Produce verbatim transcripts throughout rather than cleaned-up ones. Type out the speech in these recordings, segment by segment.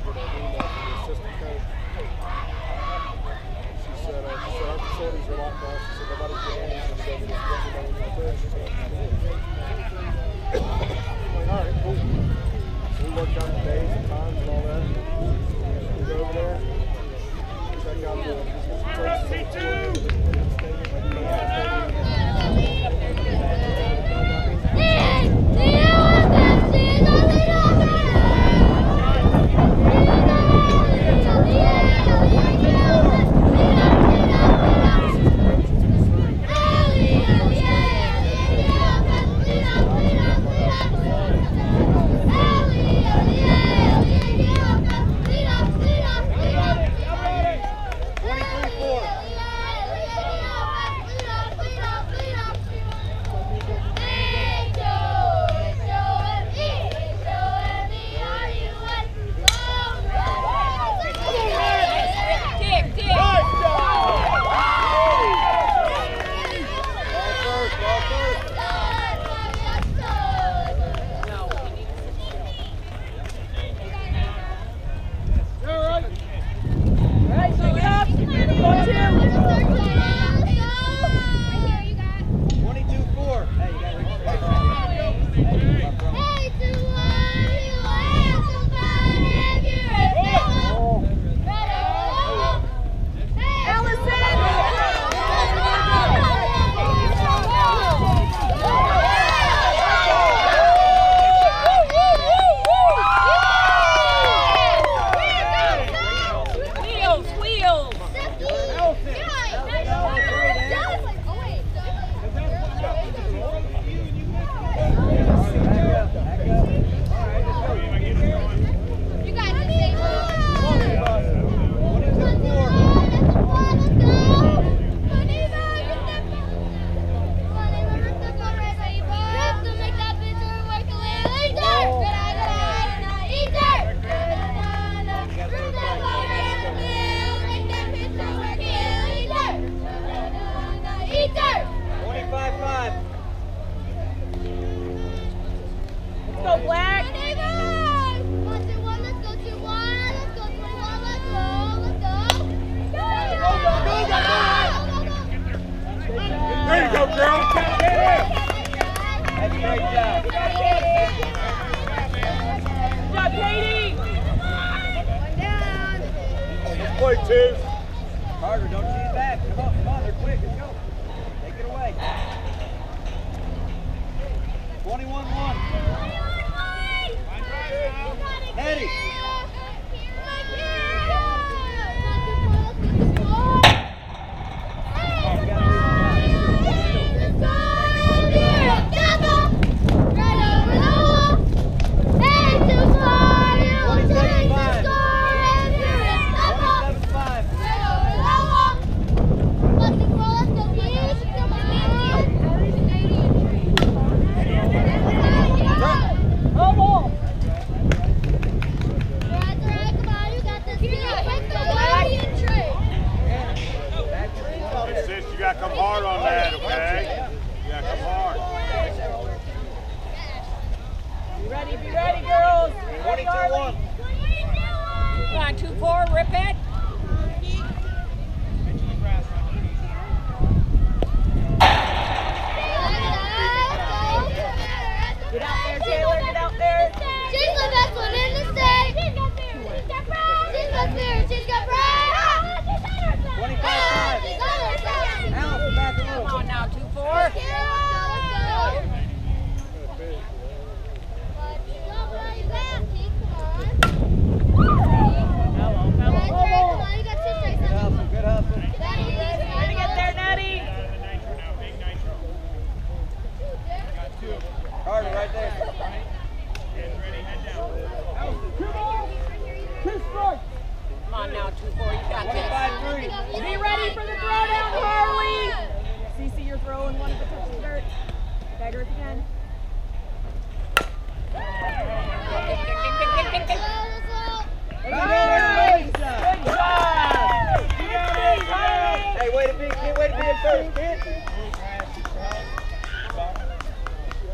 get an email from the assistant coach. She said, uh, she said our facilities are locked down. She said nobody's getting in. She said we just let me know when you're there. She said, I'm like, all right, cool. So we worked out the days and times and all that. We go over there. Check out the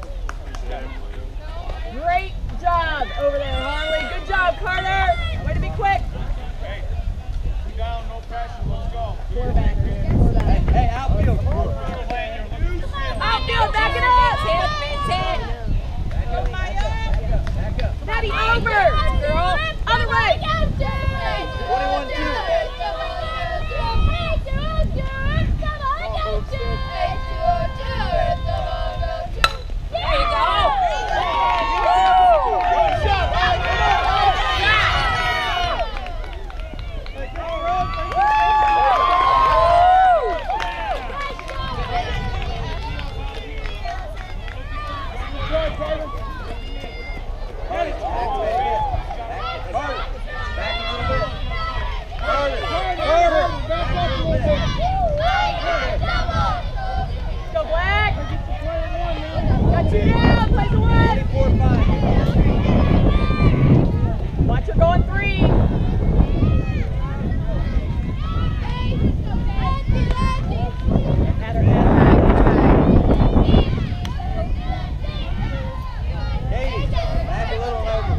Great job over there, Harley. Good job, Carter. Way to be Watch her going three. At her, at her. Katie, back a little over.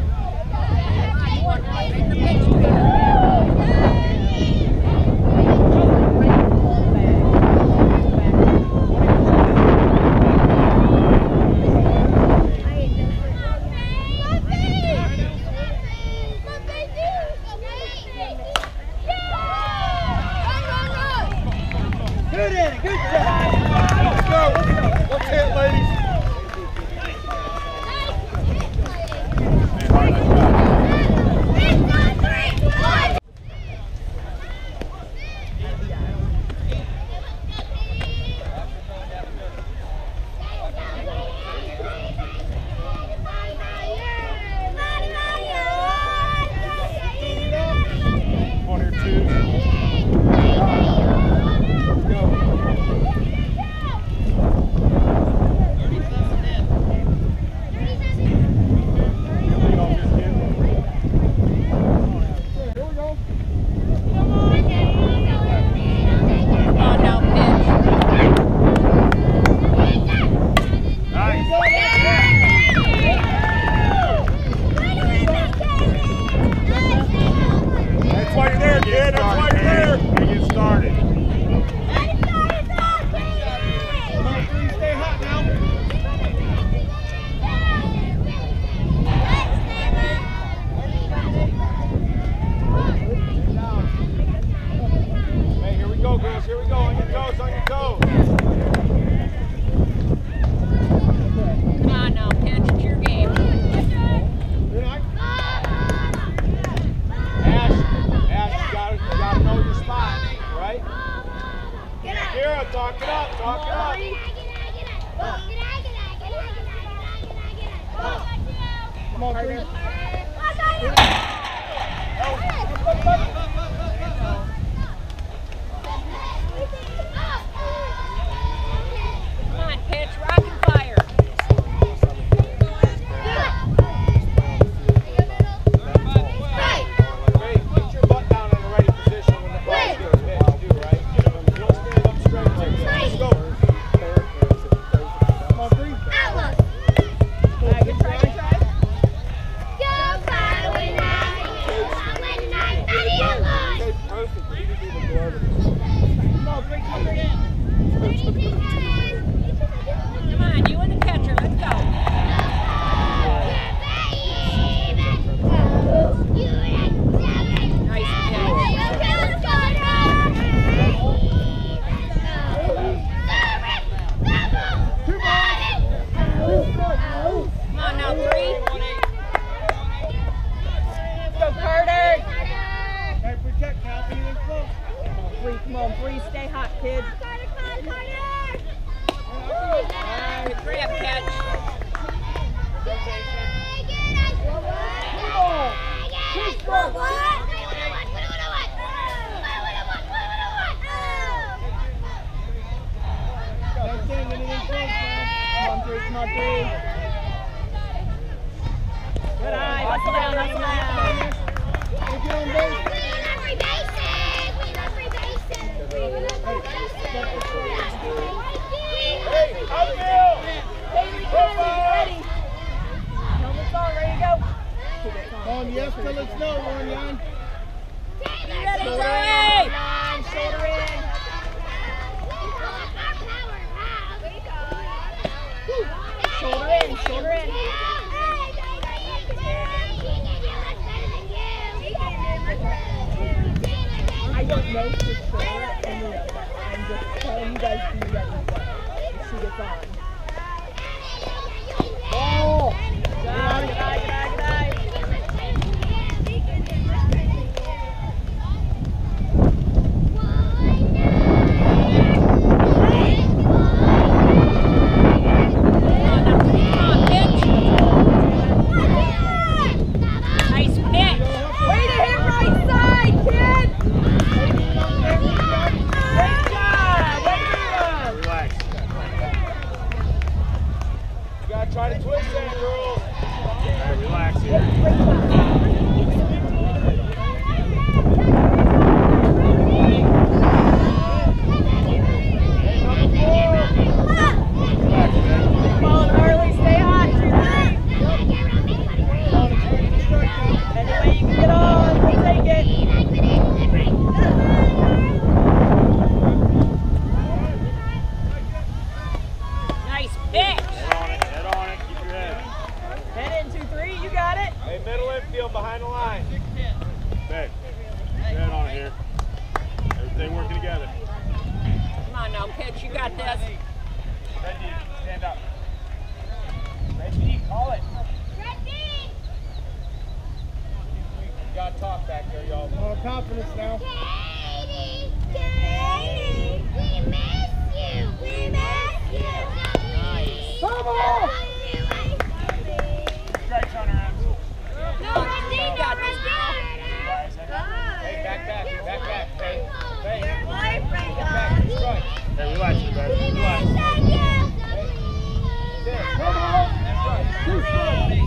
Good in, good job. Let's go. Let's hit, ladies. One or two. Here we go, on your toes, on your toes. Come on now, pitch, it's your game. Ash, Ash, you gotta, you gotta know your spot, right? Kira, talk it up, talk it up. Come on, Carter. Come on, you and the catcher, let's go. Nice catch. Come on now, three. Let's go, Carter. Hey, protect now, anything close. Bree, come on, Bree, stay hot, kid. Alright, grab catch. Come on, Bree, come on, Bree. Good eye, hustle down, hustle down. Hey, outfield! Haley Kennedy, ready. Helmet's on, ready to go. On yes till it's no, one young. Ready, Trey! Shoulder in. Shoulder in, shoulder in. I don't know for sure, and I'm just telling you guys to be ready if she gets on. Oh! Good eye, good eye, good eye, good eye. try to twist that, girls. Hey, relax here. Come on, Harley, stay hot. Any way you can get on, we'll take it. Nice pitch. Head on it, head on it, keep your head. Head in, two, three, you got it. Hey, middle infield behind the line. Babe, keep your head on it here. Everything working together. Come on now, pitch. You got this. Ready, stand up. Ready, call it. Ready! You got talk back there, y'all. More confidence now. Katie! Katie! We miss you! We miss you! Nice. Come on! Strikes on her arms. No, you got this, girl. Hey, back, back, back, back. Hey, hey. Your boyfriend Back, back, goes. strike. Hey, relax here, baby. We Relax. miss you! There, come on. That's right. Two strikes.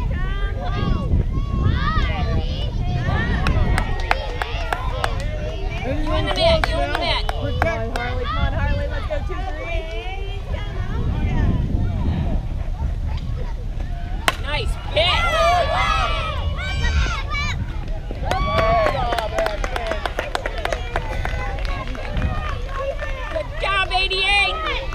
You in the net. You in the net. Come on, Harley, come on, Harley, let's go, two, three. Nice pitch. Good job, eighty-eight.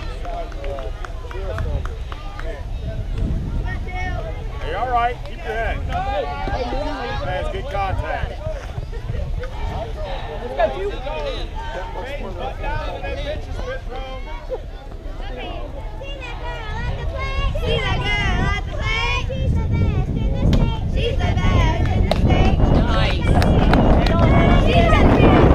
Hey, all right, keep your head. That's good contact. Let's go, two. Butt down on that pitch, Smith Rowe. See that girl at the plate? She's the best in the state. Nice. She's the best. She's the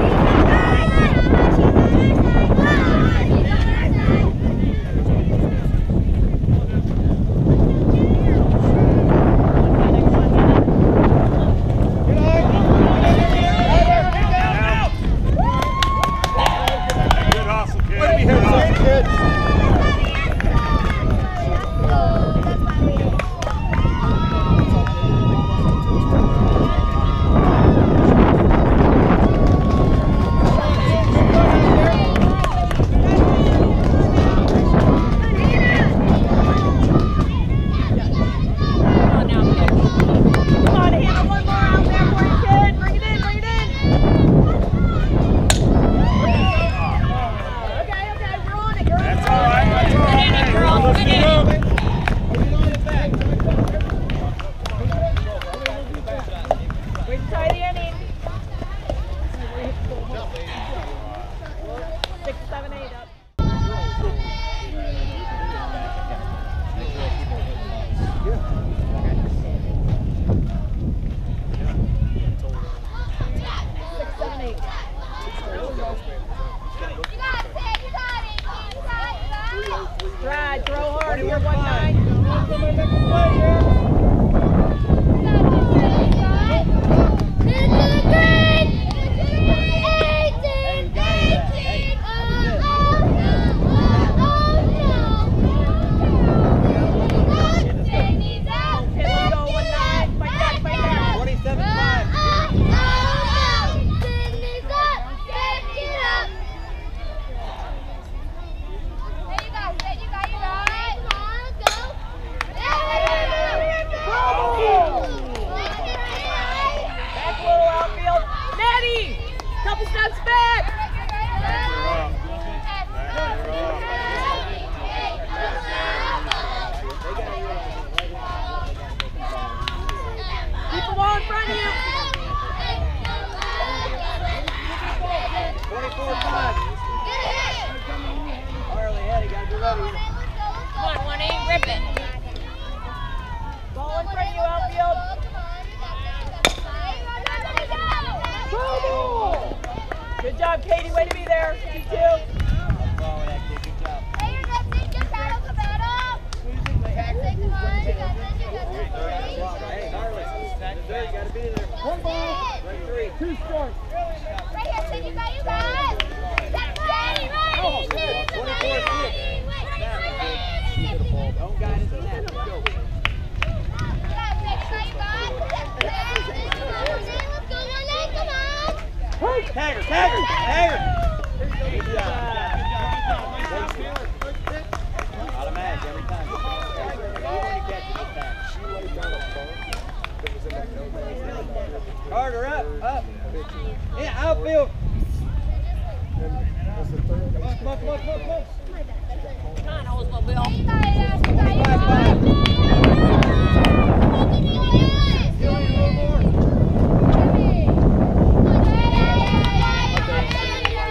Good hustle, kid. Let me hear that, kid. Come on now, pitch. Come on, Hannah, one more out there for you, kid. Bring it in, bring it in. Okay, okay, we're on it, girl. That's all right, that's all Good right. inning, girl. Let's Good get inning. up. Way to tie the inning. Six, seven, eight up. Six, seven, eight. Stride, throw hard here, one nine. Okay, let's go, one nine. Fight back, fight back. twenty-seven five. Back a little outfield. Maddie! Couple steps back. Keep the ball in front of you. twenty-four five. Harley, Eddie, gotta be ready. Come on, one eight, rip it. Ball in front of you, outfield. Good job, Katie. Way to be there. two two. Hey, Harley, there, you gotta be there. One ball, right three. Two strikes. Right here, Sid, you got, you got it. That's ready, ready. Oh, good. twenty-four six. Don't guide us in that. Let's go. Automatic every time. When you catch it this time. She laid down a bump that was in the field. Carter, up, up. Yeah, outfield. And that's the third Come on, base. come on, come on, come on, come on. Kind of was my bill. She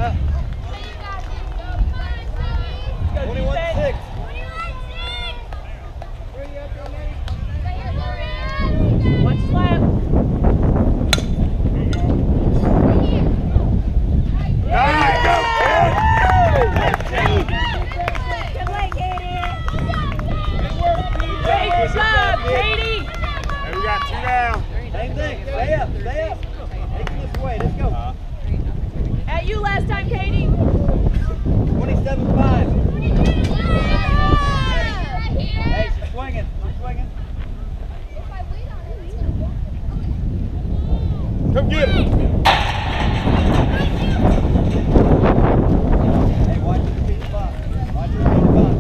Up. twenty-one six. Watch slap. Nice, go, kid. Great job, Katie. Hey, we got two down. Same thing. Stay up. Stay up. Take it this way. Let's go. At you last time, Katie. twenty-seven five. Hey, she's swinging. She's swinging. Come get it. Hey, watch her beat the box. Watch her beat the box.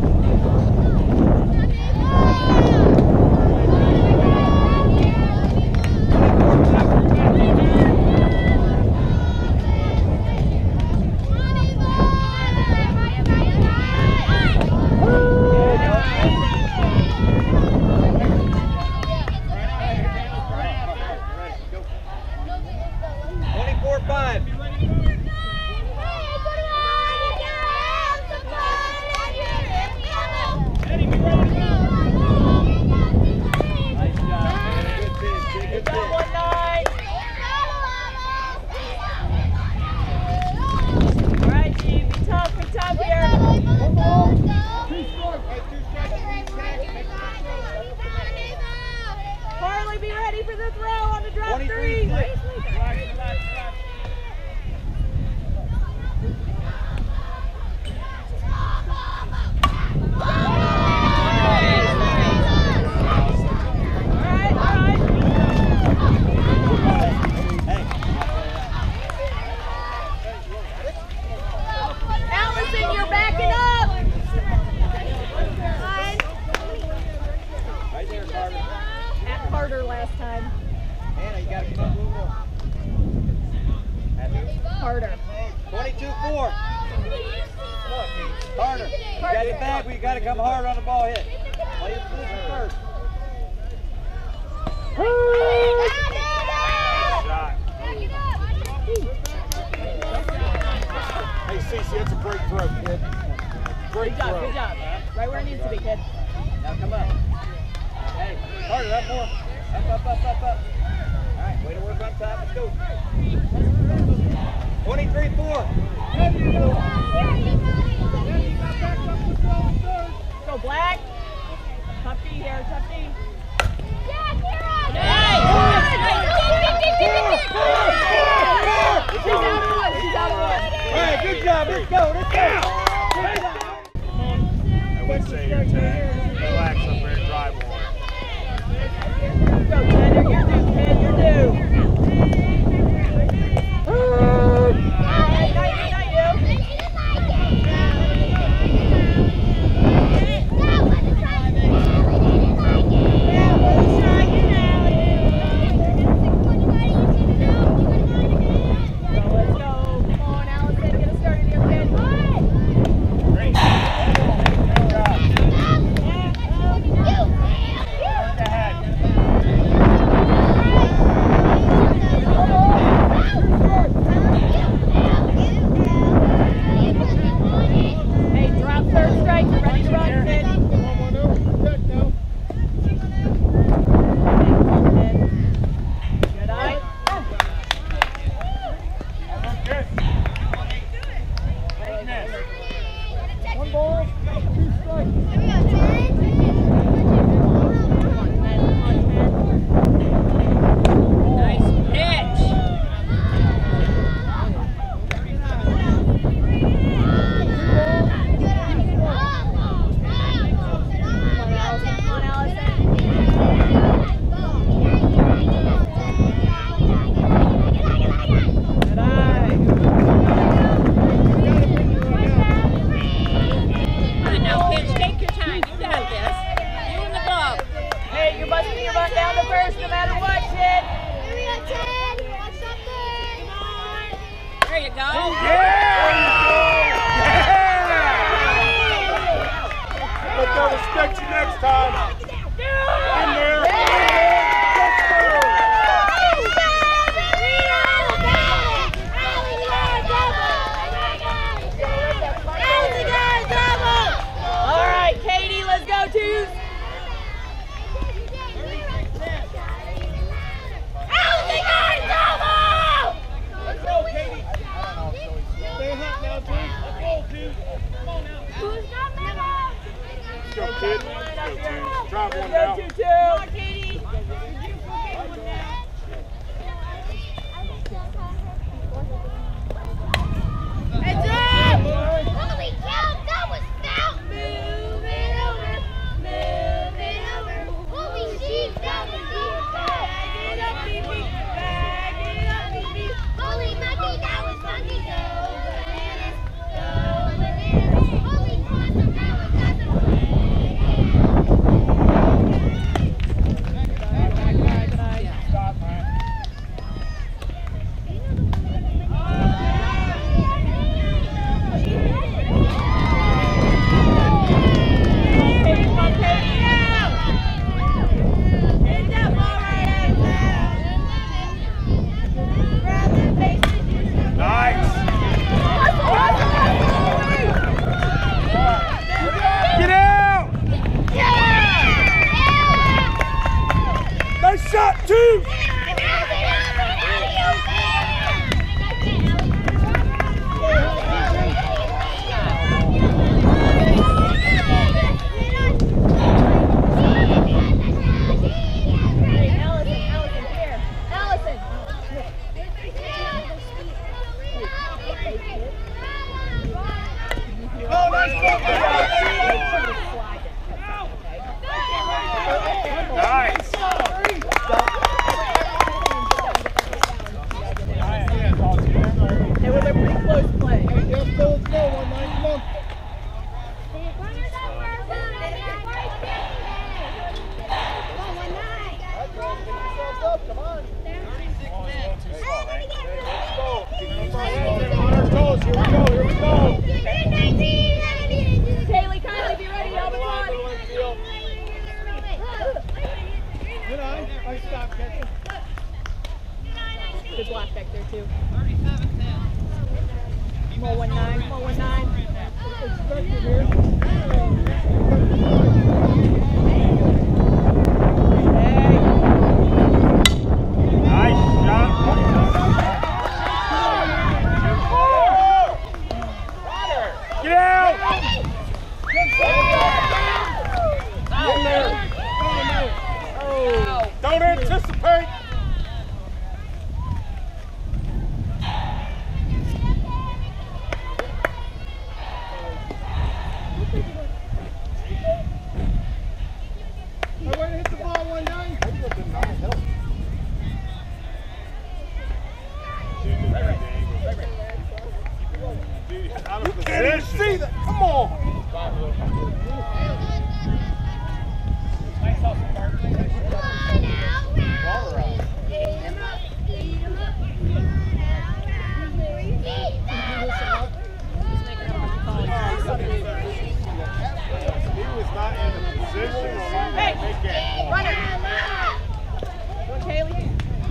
twenty-four five. Nice job, man. Good pitch. Good Good pitch. job, one nine. All right, team. Be tough. Be tough here. Harley, be ready for the throw on the drop twenty-three three. six. All right, all right. Hey. Allison, you're backing up. Right there, Carter. At Carter last time. Anna, you gotta come up a little more. Carter. twenty-two four. Carter, you got it back, but you gotta come hard on the ball hit. Play your position first. Shot. Hey, Cece, that's a great throw, kid. Great Good job, throw. good job. Right where it needs to be, kid. Now come up. Hey, Carter, up more. Up, up, up, up, up. All right, way to work on top. Let's go. twenty-three four. Go Black. Tough D here, tough D. She's out of one, she's out of one. All right, good job. Let's go. Let's go. I would say your tag. Relax up there and drive more. Go, Tanner, you're due, kid, you're due. Night, night, night, you. Expect you next time. In there. Nice shot, two! Good block back there too. Come on, one nine. Come on, one nine. Expected here. Hey. Nice shot. Get out. In there. Oh. Don't anticipate. See that? Come on! He was not in the position to make that. Runner! Go, Kaylee.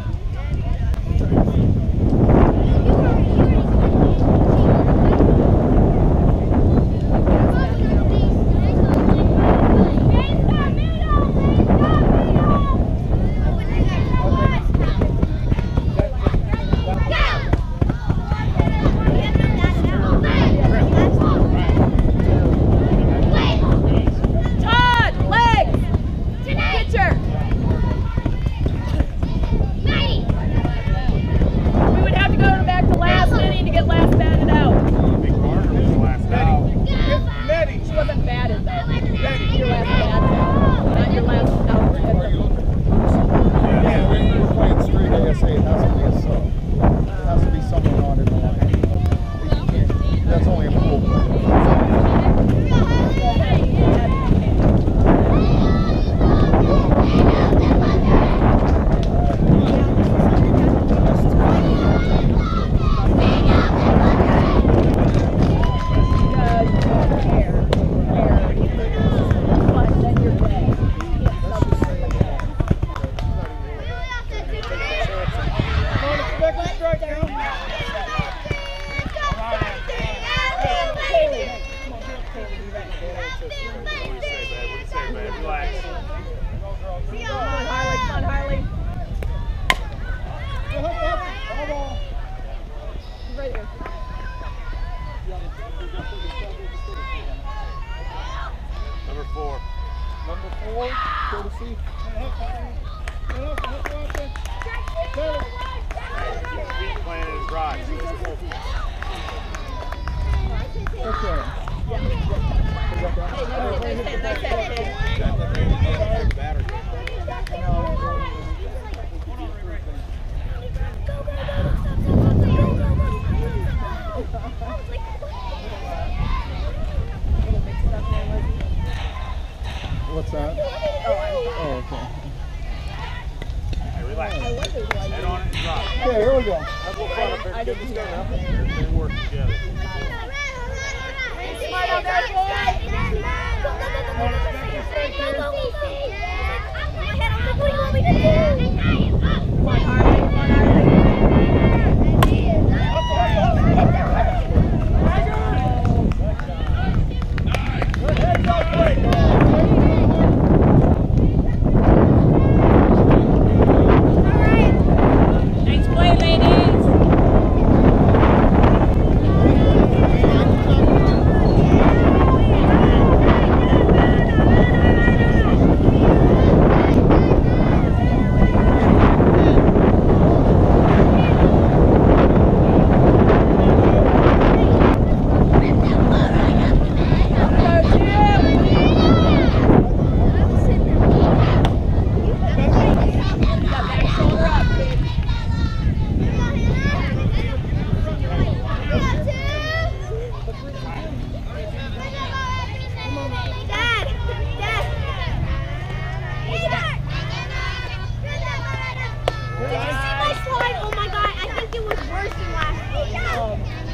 What's that? Oh, okay. Hey, relax. Head on it and drop. Okay, here we go. Have a little fun up there. Get this done up. They work together. Smart out there, boy. What do you want me to do? Come on, Harley. Come on, Harley. Good heads up, play.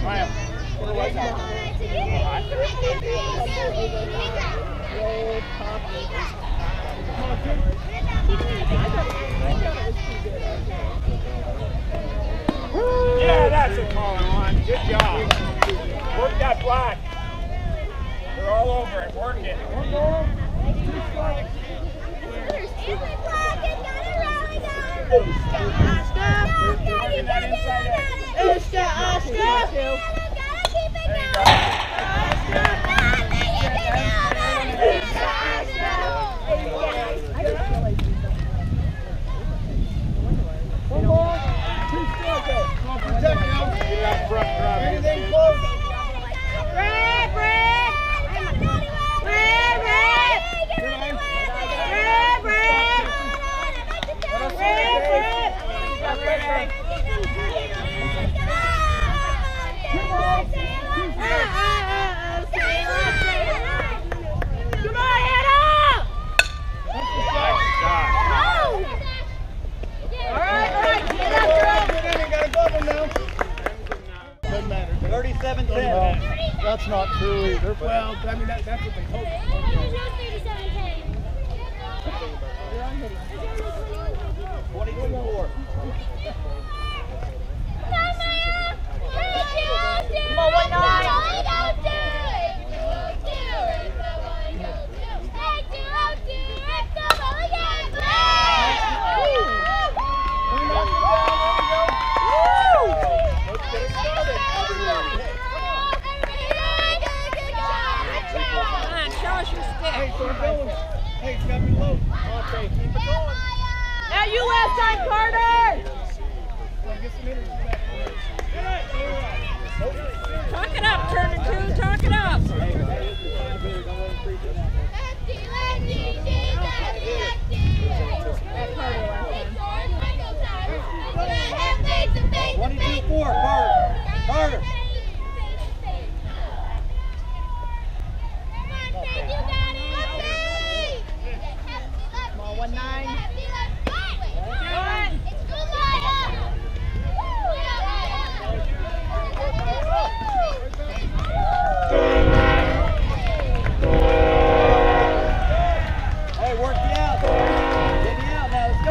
Maya, what was that? Roll, pop. Come on, kid. I thought it was too good. Yeah, that's a call I want. Good job. Work that black. They're all over it. Work it. One more. Two strikes. Working that inside edge. Oscar, Oscar! There you go. One more. Two strikes. Come on, protect now. Get that front drive. Anything close? Red, red! Red, red! Red, red! Red, red! Come on, Hannah! Nice shot. All right, all right, get after him! You got a glove now. Doesn't matter. thirty-seven ten. Well, that's not true either. But Well, I mean, that, that's what they hope. twenty-two four. Come on, one nine. Hey, so we're going. Hey, it's got to be low. Okay, keep it going. Now you left side, Carter! Well, get some energy back. Talk it up, Turner two, talk it up. twenty-two four. Carter. Carter. Come on, one nine. Hey, work me out. Get me out now. Let's go.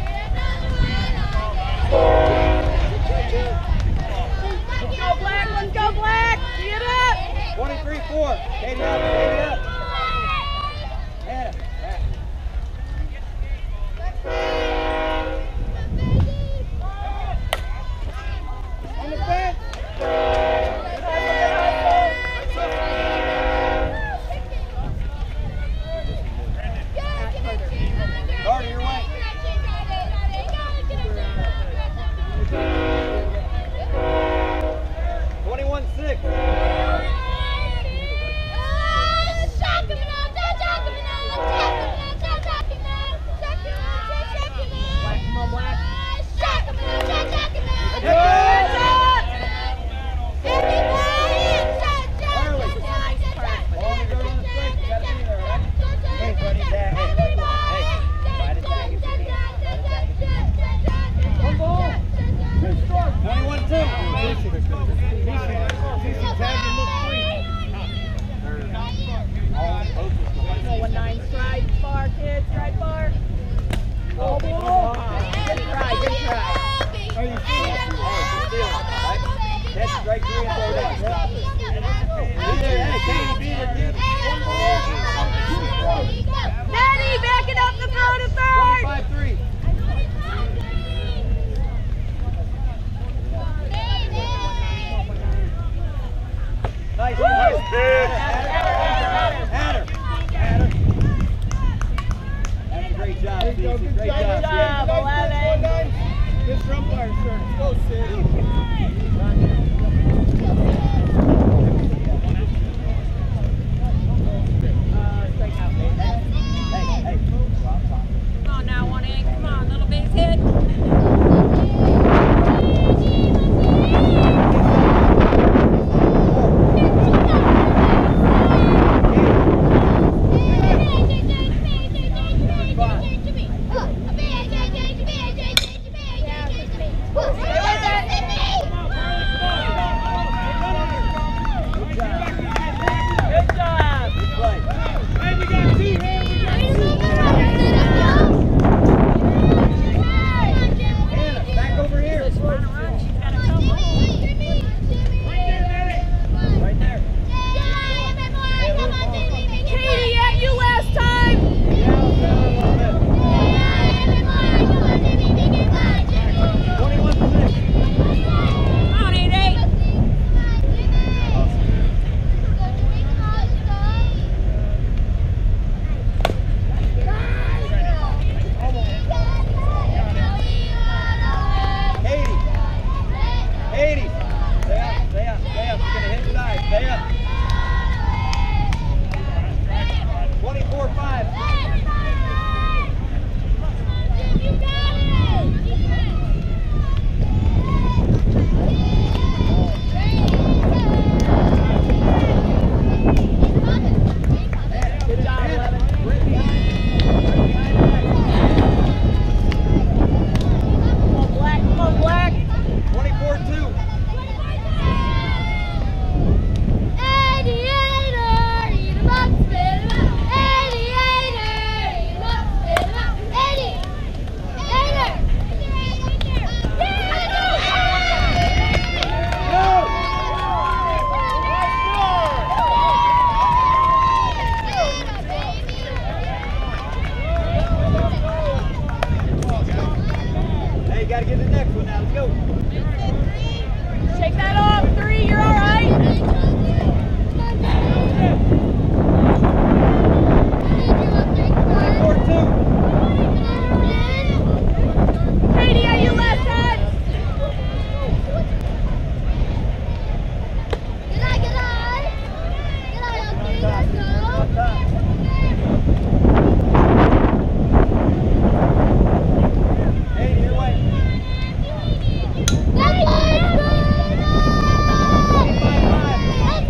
Let's go, Black. Let's go, Black. Get up. twenty-three four. Katie up. Katie up. Hannah. On the fence. Carter, your way. twenty-one six. Black, come on, Black. Hey, buddy, tag. Hey, hey, try to tag if you can. One ball. Two strikes. twenty-one two. Tagging look free. Come on, one nine. Stride far, kids. Stride far. Ball, ball. Good try, good try. Are you That's strike three and throw down. Be there. Hey, Katie, be there, dude. Maddie, back it up the throw to third. twenty-five three. Nice. Nice pitch. At her. At her. That's a great job, There you go. Stacey. Good Great job. job. Good job, eleven. One nine. This umpire, sir. Go, Sid. got to get the next one now. Let's go. Shake that off. Three, you're all right. Four, two. Katie, are you left hand? Get out, get out. Get out, okay, let's go. Hey, your way. That was good. Five, five. Let's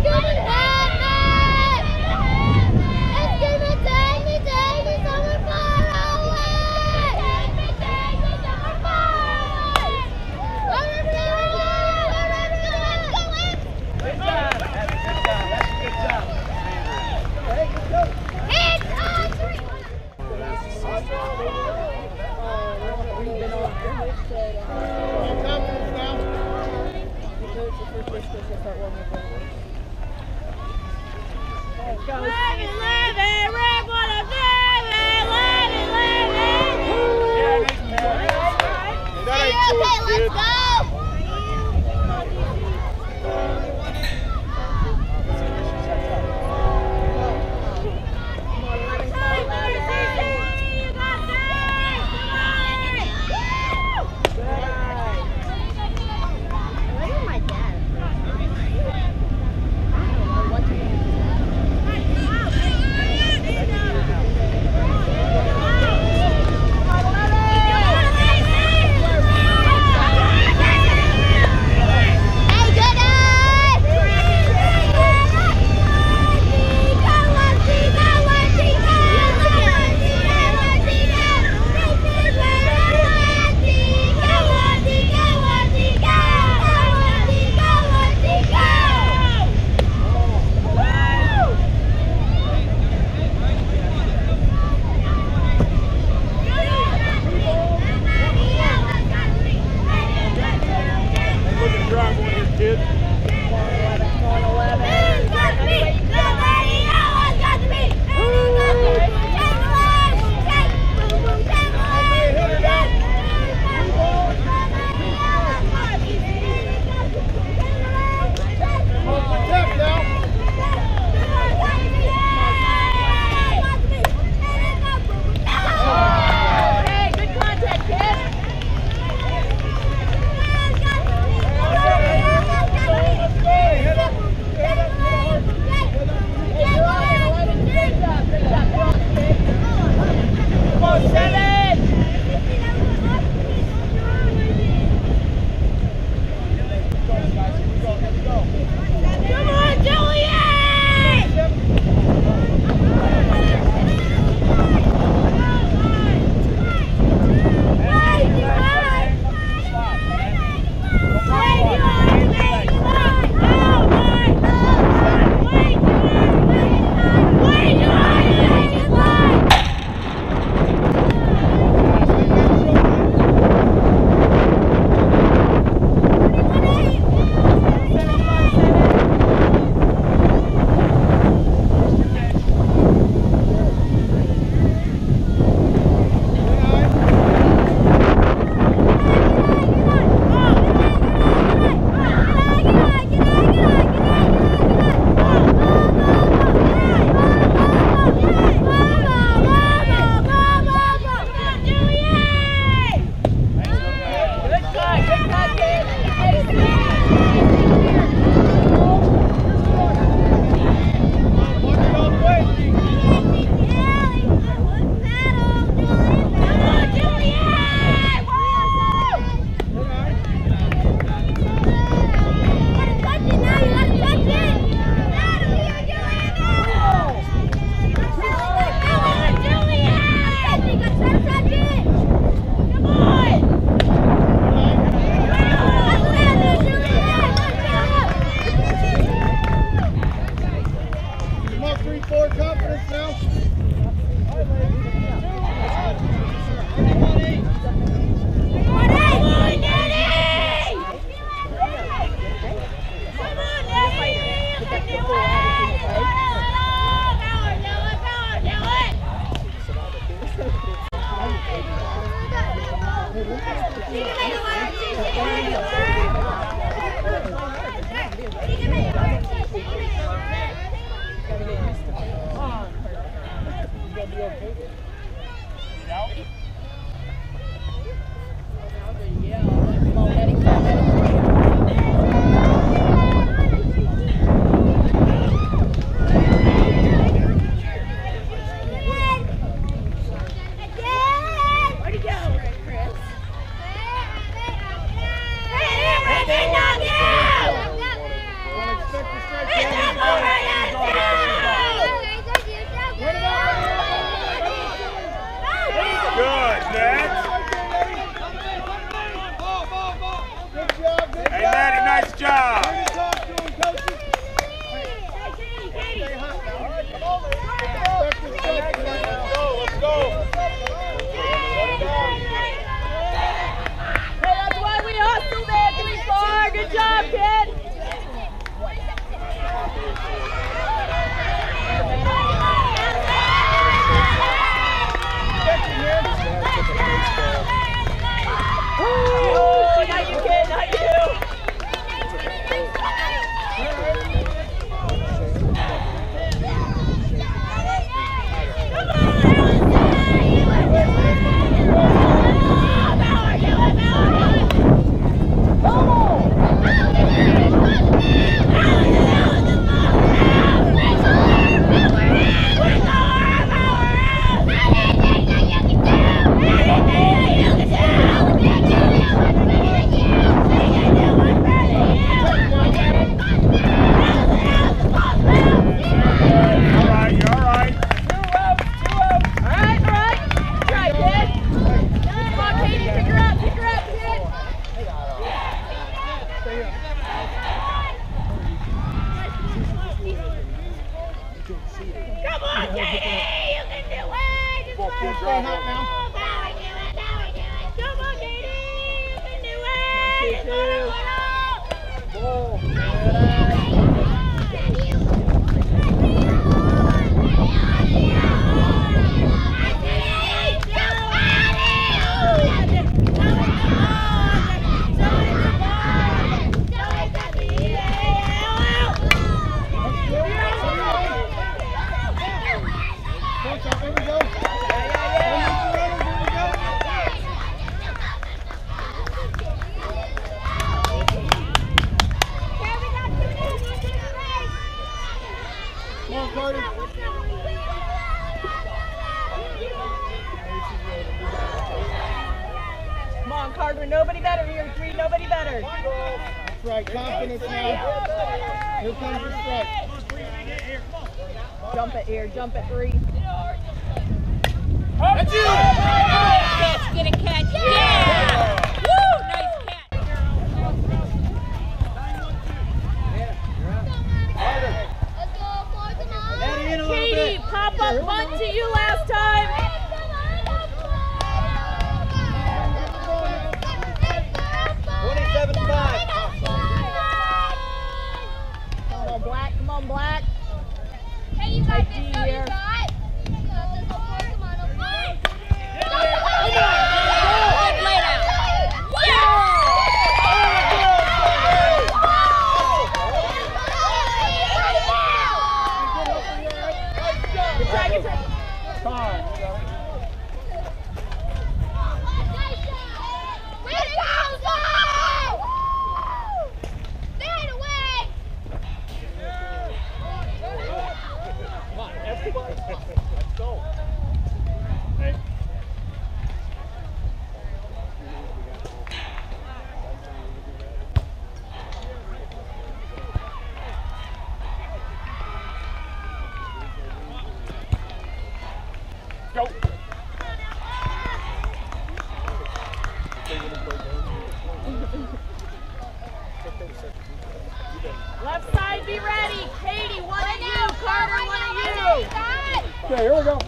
Left side, be ready. Katie, one of you. Carter, one of you. Okay, here we go.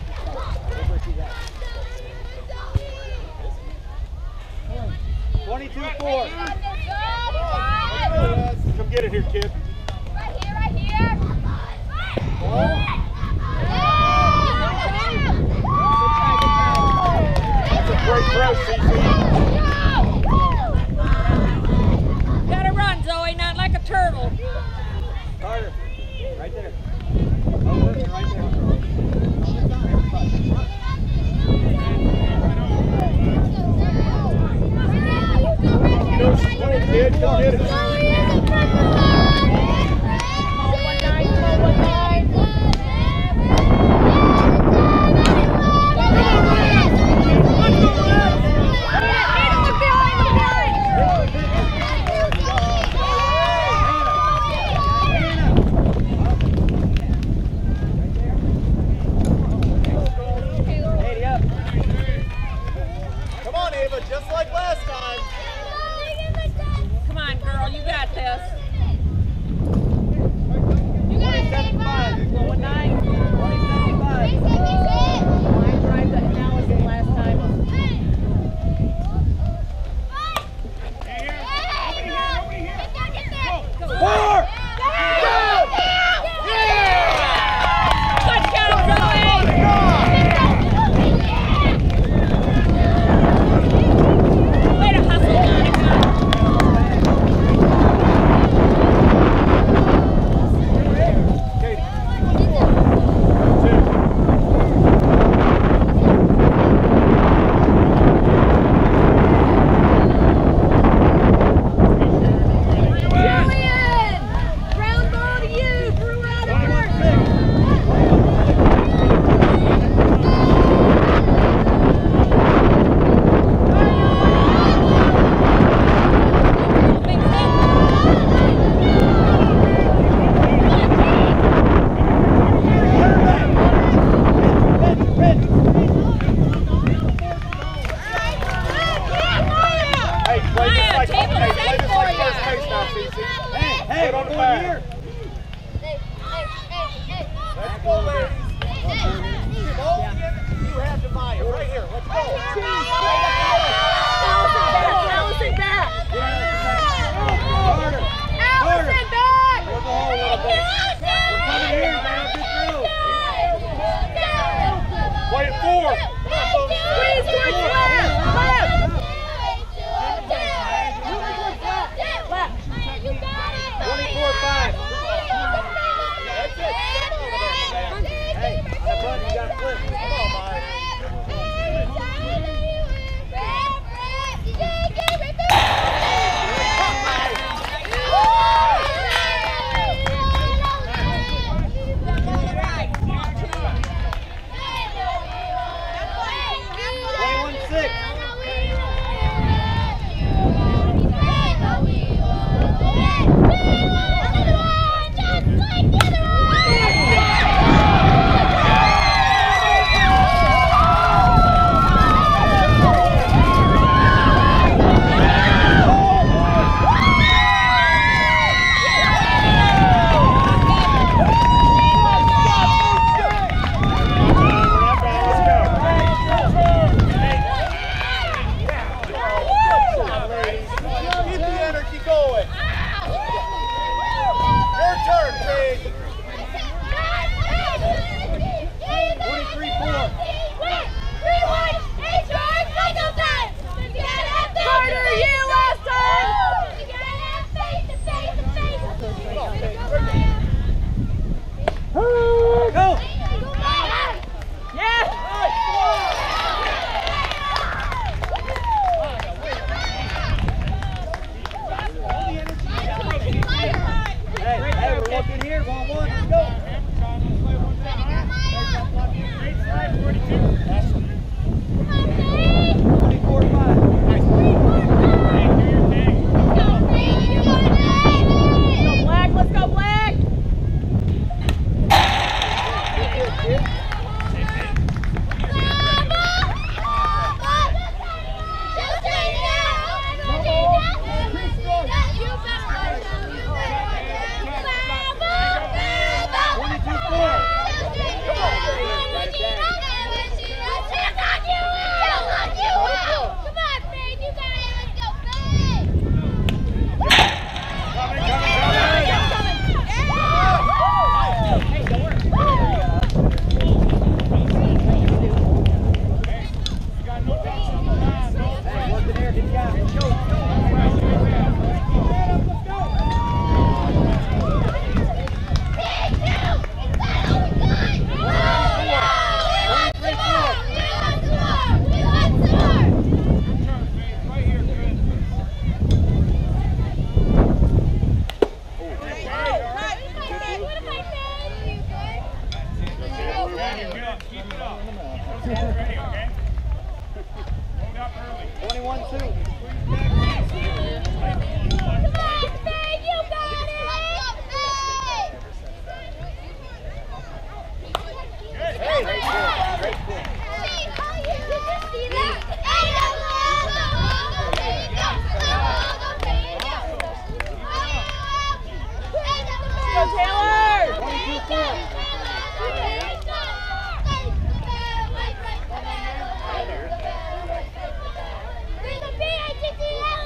twenty-two four. Come get it here, kid. Right here, right here. That's a great throw, C C. kid. Go get it. Come on, one nine, come on, one nine. Come on, Ava, just like last time. Come on, girl, you got this. twenty-seven five. One nine. twenty-seven five. Line drive to Allison last time. Four. Good job, Zoe. Way to hustle, Monica. Katie. Julian! Ground ball to you! Brew out of Hey, play this like, Table hey, set play this for like ya. first base now, Cece. Hey, hey, Get on the over bag. here. Let's go, ladies. Ball together. You have to buy it. Right here. Let's go. Allison back! Harder. Allison back! Go the hole a little bit. We're coming here, man. Get through. Play it four. Squeeze towards left! Left! Left! twenty-four five. That's it. Step over there, man. Hey, on the button, you got to flip. Come on, Mike. Taylor!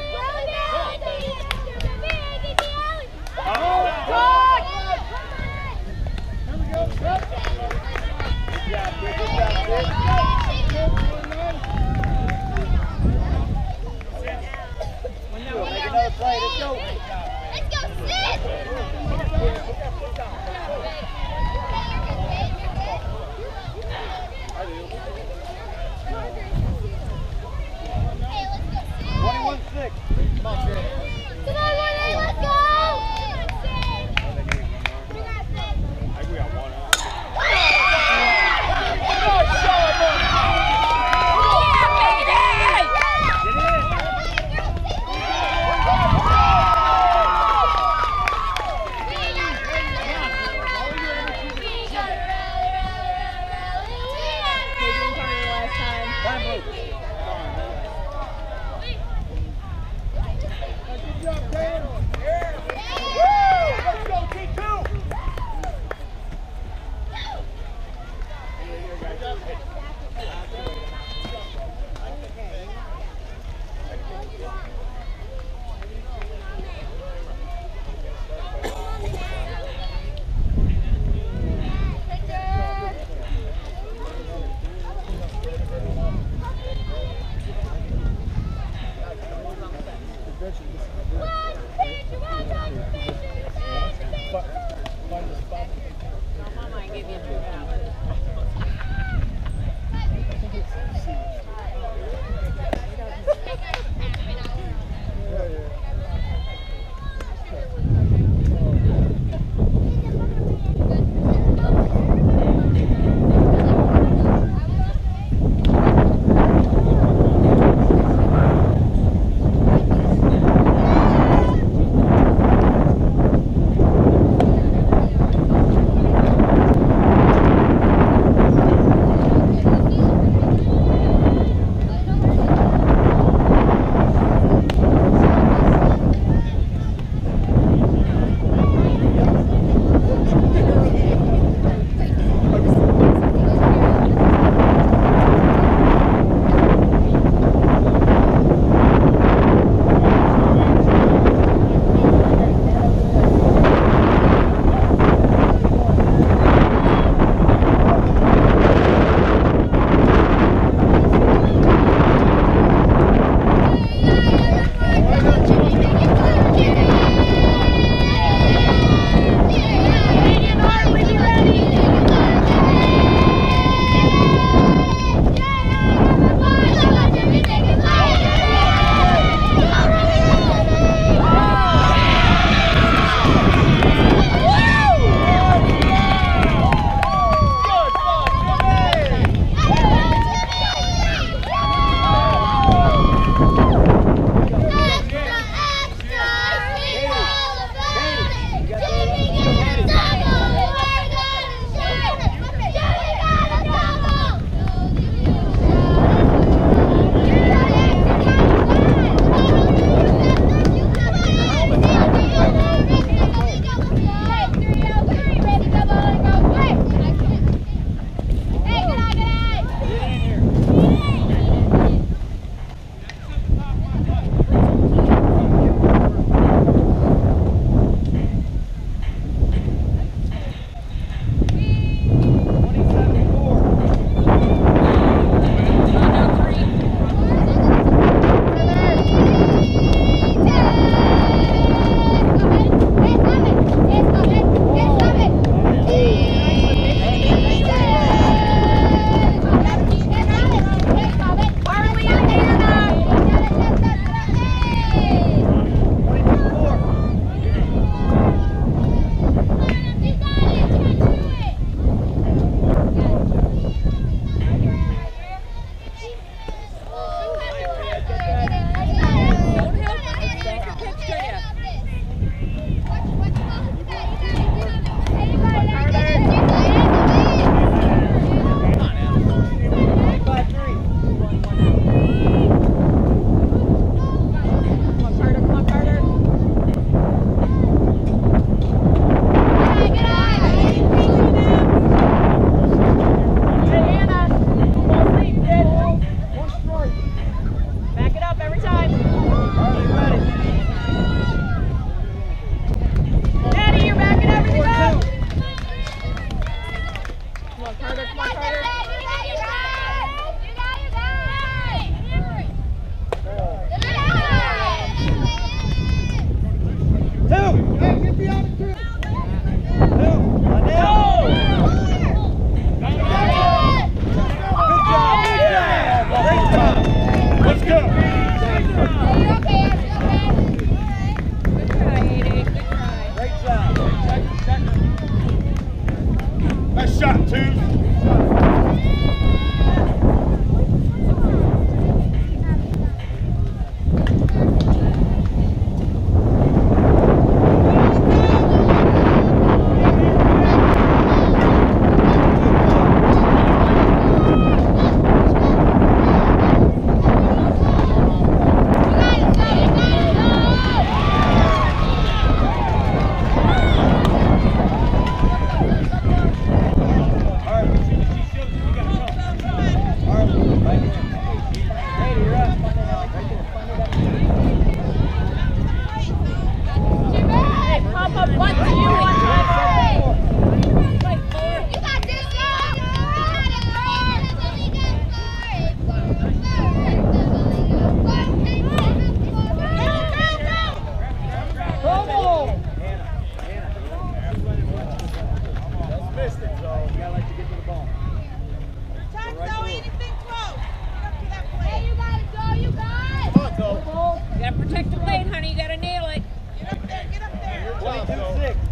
gotta protect the blade, honey. You gotta nail it. twenty-two six.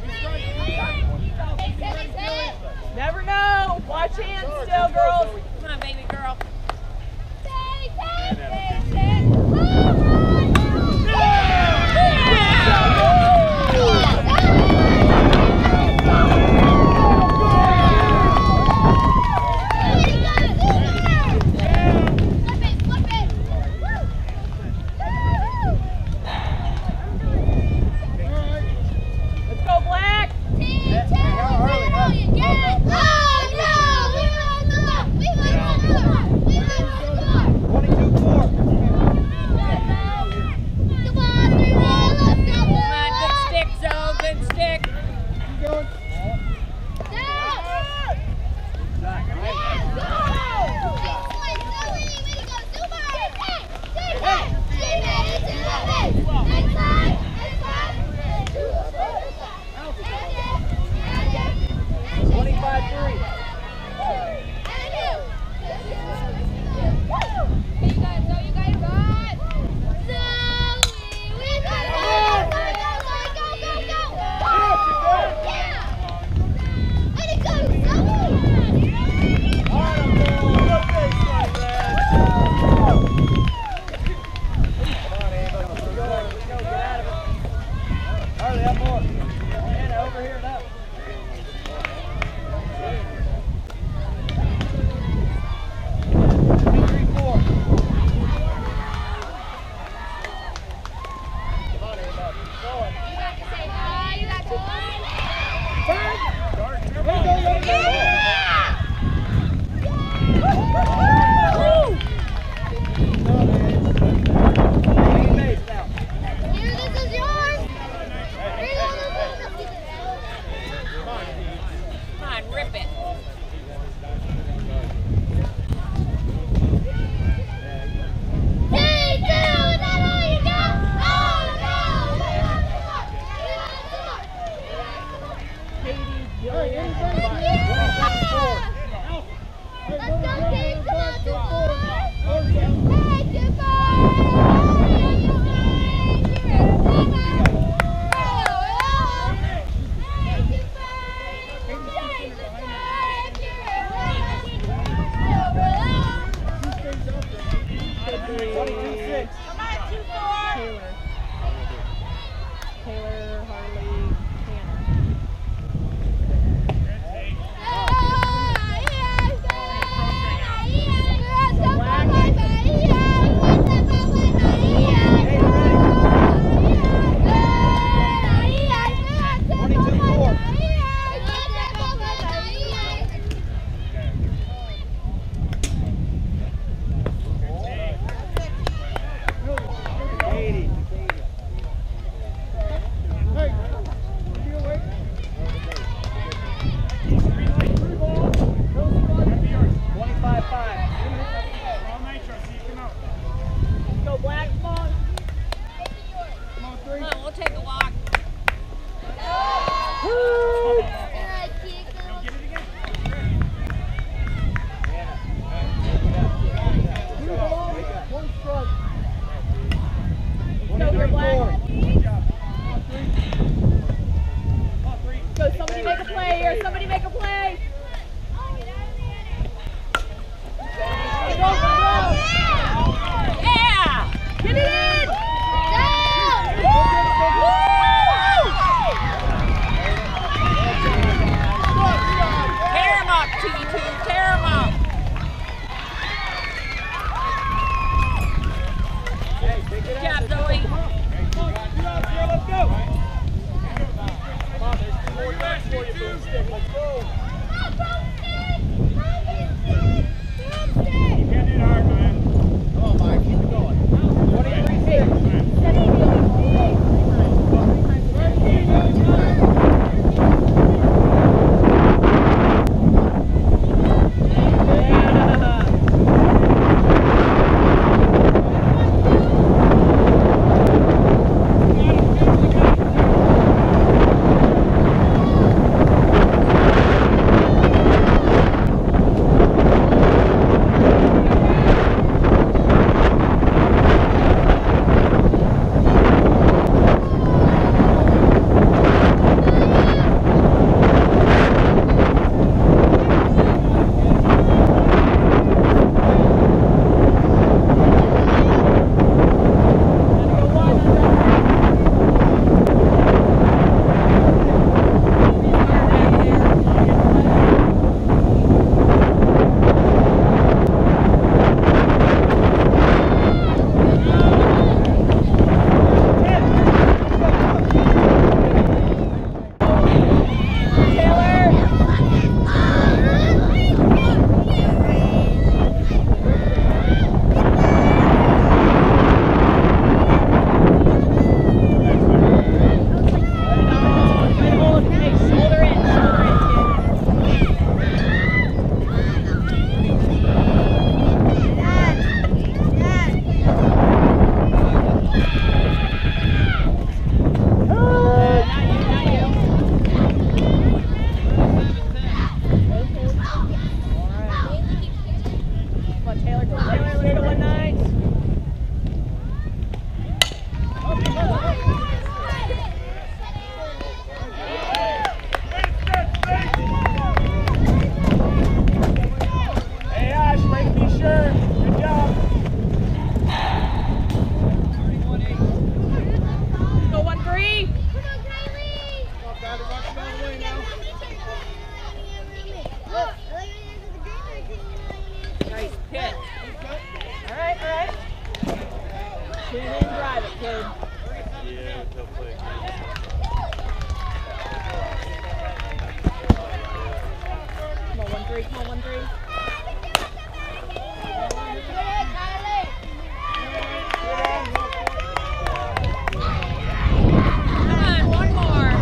Never know. Watch hands still, girls. Come on, baby girl. private, kid. Yeah, they'll play Come on, one three. Come on, one three. Come on, one more.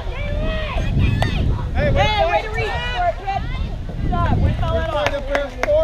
Hey, way to reach for it, kid. Stop. We fell it off.